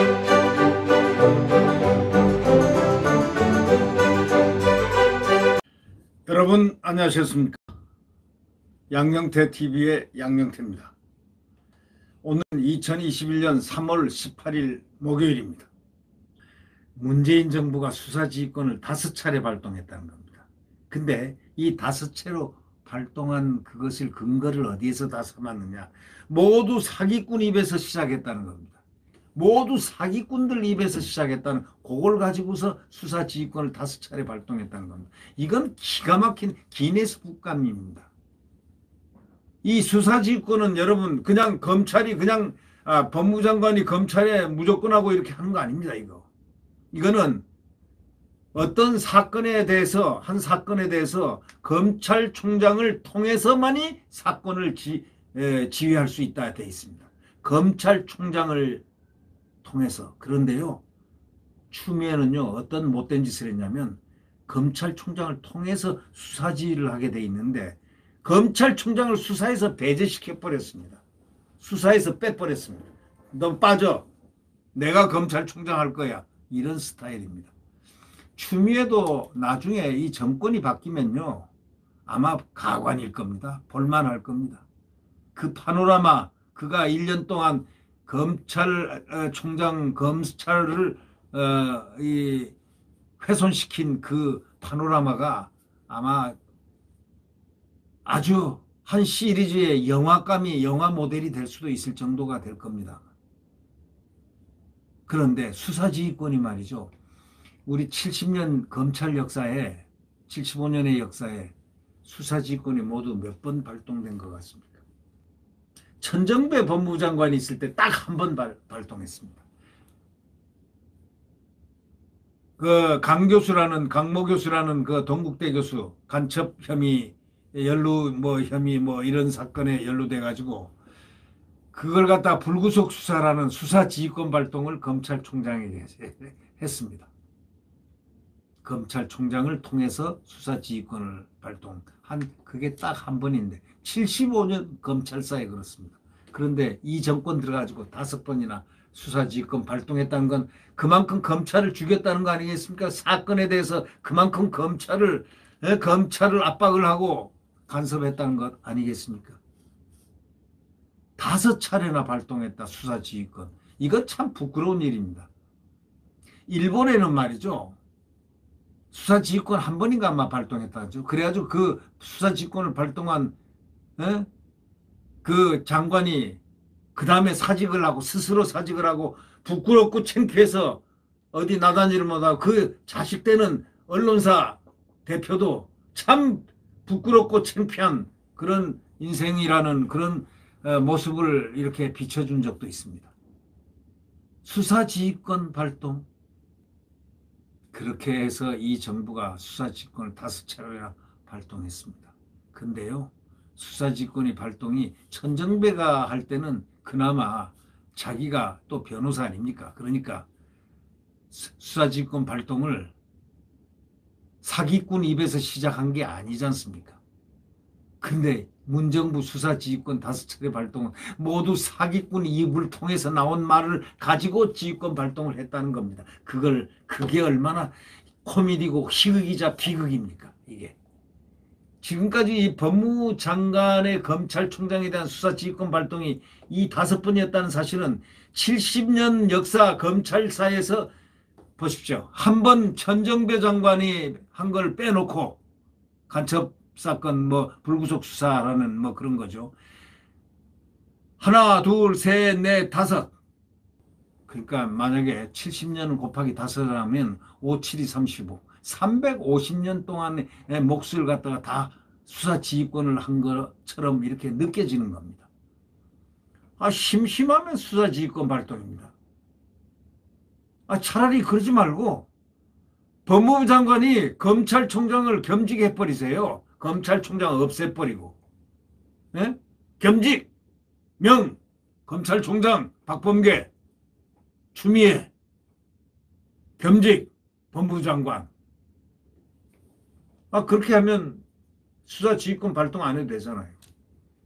여러분 안녕하셨습니까? 양영태 TV의 양영태입니다. 오늘은 2021년 3월 18일 목요일입니다. 문재인 정부가 수사지휘권을 5차례 발동했다는 겁니다. 근데 이 5차례로 발동한 그것을 근거를 어디에서 다 삼았느냐? 모두 사기꾼 입에서 시작했다는 겁니다. 모두 사기꾼들 입에서 시작했다는 그걸 가지고서 수사지휘권을 5차례 발동했다는 겁니다. 이건 기가 막힌 기네스 국감입니다. 이 수사지휘권은 여러분 그냥 검찰이 그냥 법무장관이 검찰에 무조건하고 이렇게 하는 거 아닙니다. 이거는 어떤 사건에 대해서 한 사건에 대해서 검찰총장을 통해서만이 사건을 지휘할 수 있다 되어 있습니다. 검찰총장을 통해서. 그런데요, 추미애는요 어떤 못된 짓을 했냐면 검찰총장을 통해서 수사지휘를 하게 돼 있는데 검찰총장을 수사에서 배제시켜 버렸습니다. 수사에서 빼버렸습니다. 너 빠져, 내가 검찰총장 할 거야, 이런 스타일입니다. 추미애도 나중에 이 정권이 바뀌면요 아마 가관일 겁니다. 볼만할 겁니다. 그 파노라마, 그가 1년 동안 검찰총장 검찰을 훼손시킨 그 파노라마가 아마 아주 한 시리즈의 영화감이 영화 모델이 될 수도 있을 정도가 될 겁니다. 그런데 수사지휘권이 말이죠, 우리 70년 검찰 역사에 75년의 역사에 수사지휘권이 모두 몇 번 발동된 것 같습니까? 천정배 법무부 장관이 있을 때 딱 한 번 발동했습니다. 그 강모 교수라는 그 동국대 교수 간첩 혐의, 연루 혐의 이런 사건에 연루돼 가지고 그걸 갖다 불구속 수사라는 수사지휘권 발동을 검찰총장에게 했습니다. 검찰총장을 통해서 수사지휘권을 발동한 그게 딱 한 번인데 75년 검찰사에 그렇습니다. 그런데 이 정권 들어가지고 5번이나 수사지휘권 발동했다는 건 그만큼 검찰을 죽였다는 거 아니겠습니까? 사건에 대해서 그만큼 검찰을 압박을 하고 간섭했다는 것 아니겠습니까? 5차례나 발동했다, 수사지휘권. 이거 참 부끄러운 일입니다. 일본에는 말이죠, 수사지휘권 한 번인가 아마 발동했다죠. 그래가지고 그 수사지휘권을 발동한 그 장관이 그 다음에 스스로 사직을 하고 부끄럽고 창피해서 어디 나다니를 못하고 그 자식되는 언론사 대표도 참 부끄럽고 창피한 그런 인생이라는 그런 모습을 이렇게 비춰준 적도 있습니다. 수사지휘권 발동. 그렇게 해서 이 정부가 수사지휘권을 5차례나 발동했습니다. 근데요, 수사지휘권이 발동이 천정배가 할 때는 그나마 자기가 또 변호사 아닙니까? 그러니까 수사지휘권 발동을 사기꾼 입에서 시작한 게 아니지 않습니까? 근데 문정부 수사지휘권 5차례 발동은 모두 사기꾼 입을 통해서 나온 말을 가지고 지휘권 발동을 했다는 겁니다. 그게 얼마나 코미디고 희극이자 비극입니까? 이게 지금까지 이 법무부 장관의 검찰총장에 대한 수사지휘권 발동이 이 5번이었다는 사실은 70년 역사 검찰사에서 보십시오. 한 번 천정배 장관이 한 걸 빼놓고 간첩 사건 불구속 수사라는 그런 거죠. 하나, 둘, 셋, 넷, 5. 그러니까 만약에 70년 곱하기 5하면 5, 7이 35. 350년 동안의 몫을 갖다가 다 수사지휘권을 한 것처럼 이렇게 느껴지는 겁니다. 심심하면 수사지휘권 발동입니다. 차라리 그러지 말고 법무부 장관이 검찰총장을 겸직해버리세요. 검찰총장 없애버리고. 네? 겸직, 명, 검찰총장 박범계, 추미애, 겸직, 법무부 장관. 그렇게 하면 수사지휘권 발동 안 해도 되잖아요.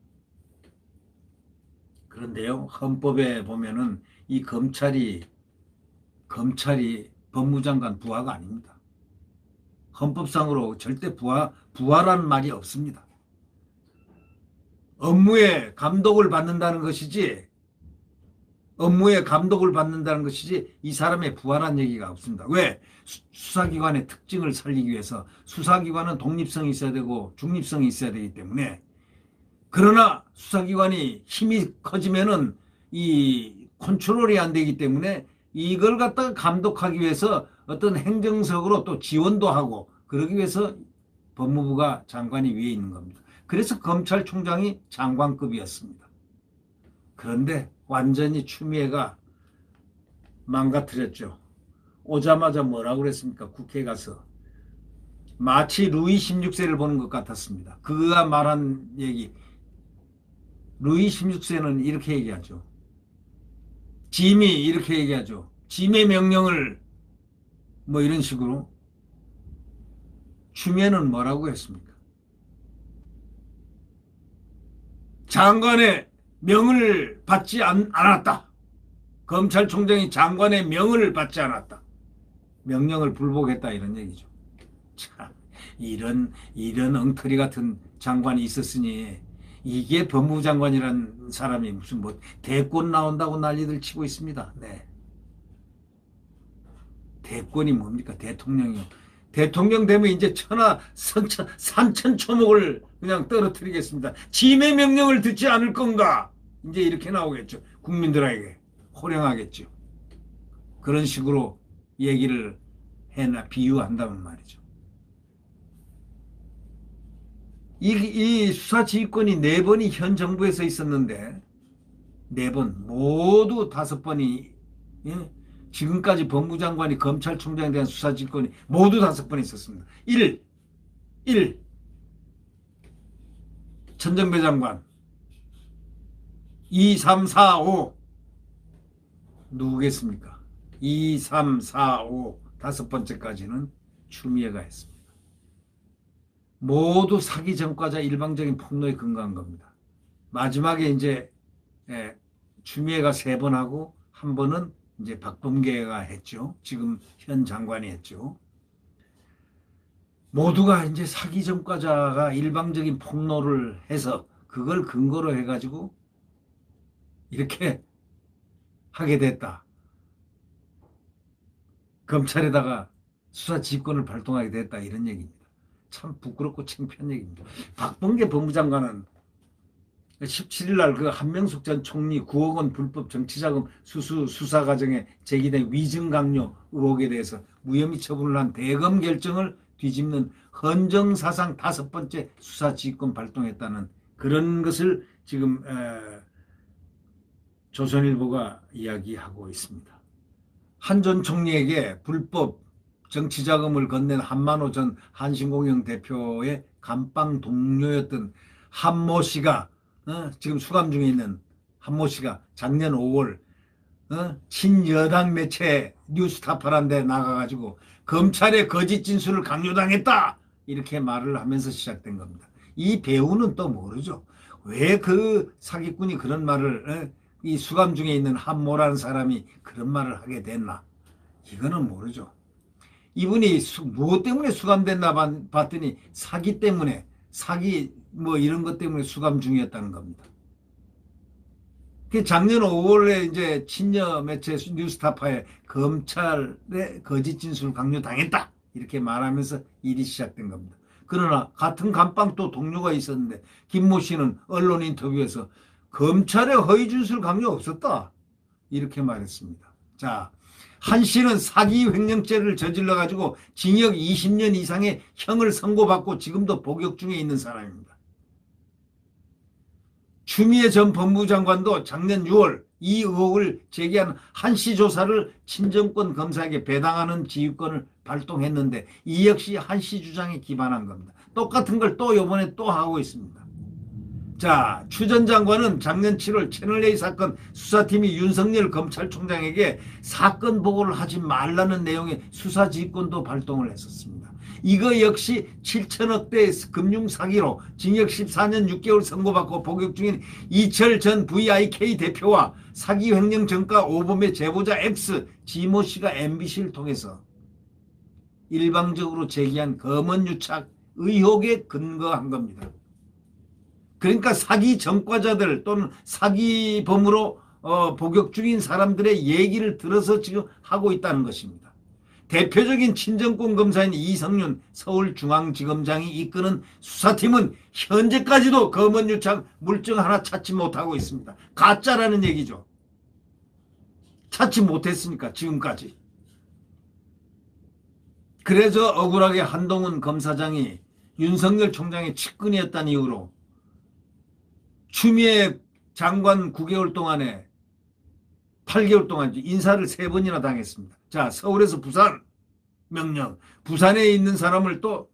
그런데요, 헌법에 보면은 이 검찰이 검찰이 법무장관 부하가 아닙니다. 헌법상으로 절대 부하라는 말이 없습니다. 업무에 감독을 받는다는 것이지, 업무에 감독을 받는다는 것이지 이 사람의 부하란 얘기가 없습니다. 왜? 수사기관의 특징을 살리기 위해서. 수사기관은 독립성이 있어야 되고 중립성이 있어야 되기 때문에. 그러나 수사기관이 힘이 커지면은 이 컨트롤이 안 되기 때문에 이걸 갖다가 감독하기 위해서 어떤 행정석으로 또 지원도 하고 그러기 위해서 법무부가 장관이 위에 있는 겁니다. 그래서 검찰총장이 장관급이었습니다. 그런데 완전히 추미애가 망가뜨렸죠. 오자마자 뭐라고 그랬습니까? 국회에 가서 마치 루이 16세를 보는 것 같았습니다. 그가 말한 얘기, 루이 16세는 이렇게 얘기하죠. 짐이 이렇게 얘기하죠. 짐의 명령을 뭐 이런 식으로. 추미애는 뭐라고 했습니까? 장관의 명을 받지 않았다. 검찰총장이 장관의 명을 받지 않았다. 명령을 불복했다 이런 얘기죠. 참, 이런 엉터리 같은 장관이 있었으니 이게 법무부 장관이란 사람이 무슨 뭐 대권 나온다고 난리들 치고 있습니다. 네. 대권이 뭡니까? 대통령이요. 대통령 되면 이제 산천초목을 그냥 떨어뜨리겠습니다. 짐의 명령을 듣지 않을 건가? 이제 이렇게 나오겠죠. 국민들에게 호령하겠죠. 그런 식으로 얘기를 해나 비유한다면 말이죠. 이 수사지휘권이 4번이 현 정부에서 있었는데 4번 모두 5번이 지금까지 법무장관이 검찰총장에 대한 수사지휘권이 모두 5번 있었습니다. 1. 천정배 장관. 2, 3, 4, 5 누구겠습니까? 2, 3, 4, 5 5번째까지는 추미애가 했습니다. 모두 사기 전과자 일방적인 폭로에 근거한 겁니다. 마지막에 이제 추미애가 3번 하고 1번은 이제 박범계가 했죠. 지금 현 장관이 했죠. 모두가 이제 사기 전과자가 일방적인 폭로를 해서 그걸 근거로 해가지고 이렇게 하게 됐다. 검찰에다가 수사지휘권을 발동하게 됐다 이런 얘기입니다. 참 부끄럽고 창피한 얘기입니다. 박범계 법무장관은 17일 날 그 한명숙 전 총리 9억 원 불법 정치자금 수사 과정에 제기된 위증 강요 의혹에 대해서 무혐의 처분을 한 대검 결정을 뒤집는 헌정사상 5번째 수사지휘권 발동했다는 그런 것을 지금 조선일보가 이야기하고 있습니다. 한 전 총리에게 불법 정치자금을 건넨 한만호 전 한신공영 대표의 감방 동료였던 한모 씨가 지금 수감 중에 있는 한모 씨가 작년 5월 친여당 매체 뉴스타파란 데 나가가지고 검찰의 거짓 진술을 강요당했다 이렇게 말을 하면서 시작된 겁니다. 이 배우는 또 모르죠. 왜 그 사기꾼이 그런 말을 이 수감 중에 있는 한모라는 사람이 그런 말을 하게 됐나 이거는 모르죠. 이분이 무엇 때문에 수감됐나 봤더니 사기 때문에 사기 뭐 이런 것 때문에 수감 중이었다는 겁니다. 작년 5월에 이제 친여 매체 뉴스타파에 검찰의 거짓 진술 강요 당했다 이렇게 말하면서 일이 시작된 겁니다. 그러나 같은 감방 또 동료가 있었는데 김모 씨는 언론 인터뷰에서 검찰의 허위 진술 강요 없었다 이렇게 말했습니다. 자, 한 씨는 사기 횡령죄를 저질러 가지고 징역 20년 이상의 형을 선고받고 지금도 복역 중에 있는 사람입니다. 추미애 전 법무장관도 작년 6월 이 의혹을 제기한 한 씨 조사를 친정권 검사에게 배당하는 지휘권을 발동했는데 이 역시 한 씨 주장에 기반한 겁니다. 똑같은 걸 또 이번에 또 하고 있습니다. 자, 추 전 장관은 작년 7월 채널A 사건 수사팀이 윤석열 검찰총장에게 사건 보고를 하지 말라는 내용의 수사지휘권도 발동을 했었습니다. 이거 역시 7천억대 금융 사기로 징역 14년 6개월 선고받고 복역 중인 이철 전 VIK 대표와 사기 횡령 전과 오범의 제보자 X 지모 씨가 MBC를 통해서 일방적으로 제기한 검언유착 의혹에 근거한 겁니다. 그러니까 사기 전과자들 또는 사기범으로 복역 중인 사람들의 얘기를 들어서 지금 하고 있다는 것입니다. 대표적인 친정권 검사인 이성윤 서울중앙지검장이 이끄는 수사팀은 현재까지도 검언유착 물증 하나 찾지 못하고 있습니다. 가짜라는 얘기죠. 찾지 못했으니까 지금까지. 그래서 억울하게 한동훈 검사장이 윤석열 총장의 측근이었다는 이유로 추미애 장관 9개월 동안에 8개월 동안 인사를 3번이나 당했습니다. 자, 서울에서 부산 명령. 부산에 있는 사람을 또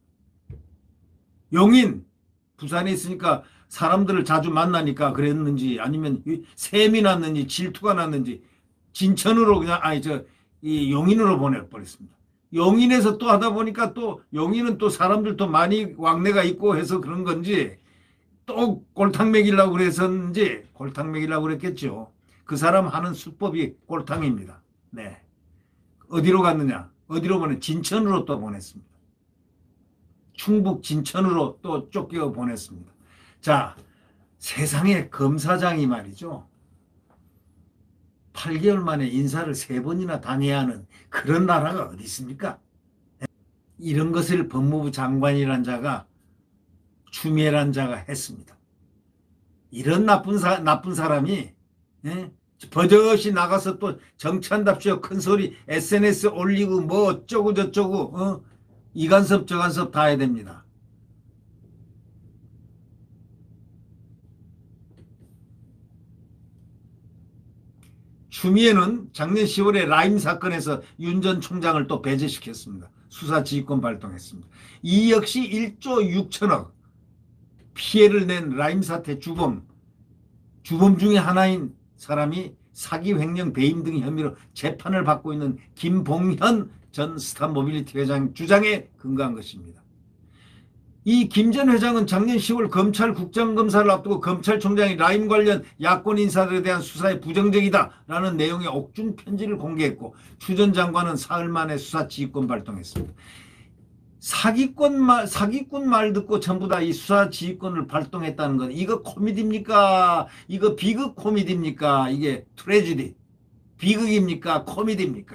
용인, 부산에 있으니까 사람들을 자주 만나니까 그랬는지 아니면 셈이 났는지 질투가 났는지 진천으로 그냥 이 용인으로 보내버렸습니다. 용인에서 또 하다 보니까 또 용인은 또 사람들도 많이 왕래가 있고 해서 그런 건지 또 골탕 먹이려고 그랬었는지 골탕 먹이려고 그랬겠죠. 그 사람 하는 수법이 골탕입니다. 네. 어디로 갔느냐? 어디로 보내? 진천으로 또 보냈습니다. 충북 진천으로 또 쫓겨 보냈습니다. 자, 세상에 검사장이 말이죠. 8개월 만에 인사를 3번이나 당해야 하는 그런 나라가 어디 있습니까? 이런 것을 법무부 장관이란 자가 추미애란 자가 했습니다. 이런 나쁜 사람이 버젓이 나가서 또 정치한답시오 큰 소리 SNS 올리고 뭐 어쩌고 저쩌고 이간섭 저간섭 다 해야 됩니다. 추미애는 작년 10월에 라임 사건에서 윤 전 총장을 또 배제시켰습니다. 수사지휘권 발동했습니다. 이 역시 1조 6천억 피해를 낸 라임 사태 주범 중에 하나인 사람이 사기 횡령 배임 등 혐의로 재판을 받고 있는 김봉현 전 스타모빌리티 회장 주장에 근거한 것입니다. 이 김 전 회장은 작년 10월 검찰 국정검사를 앞두고 검찰총장이 라임 관련 야권 인사들에 대한 수사에 부정적이다라는 내용의 옥중 편지를 공개했고 추 전 장관은 사흘 만에 수사지휘권 발동했습니다. 사기꾼 말 듣고 전부 다 이 수사지휘권을 발동했다는 건 이거 코미디입니까? 이거 비극 코미디입니까? 이게 트래지디 비극입니까? 코미디입니까?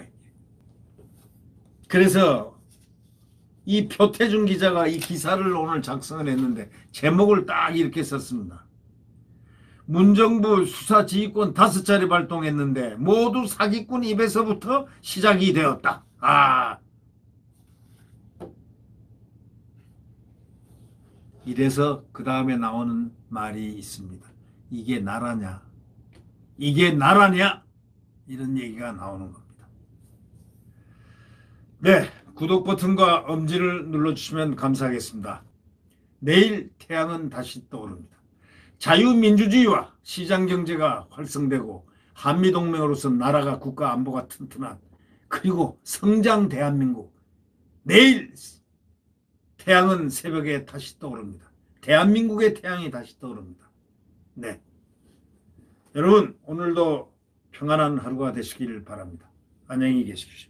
그래서 이 표태준 기자가 이 기사를 오늘 작성을 했는데 제목을 딱 이렇게 썼습니다. 문정부 수사지휘권 5차례 발동했는데 모두 사기꾼 입에서부터 시작이 되었다. 이래서 그 다음에 나오는 말이 있습니다. 이게 나라냐? 이게 나라냐? 이런 얘기가 나오는 겁니다. 네, 구독 버튼과 엄지를 눌러주시면 감사하겠습니다. 내일 태양은 다시 떠오릅니다. 자유민주주의와 시장경제가 활성되고 한미동맹으로서 나라가 국가 안보가 튼튼한 그리고 성장 대한민국 내일 태양은 새벽에 다시 떠오릅니다. 대한민국의 태양이 다시 떠오릅니다. 네, 여러분 오늘도 평안한 하루가 되시길 바랍니다. 안녕히 계십시오.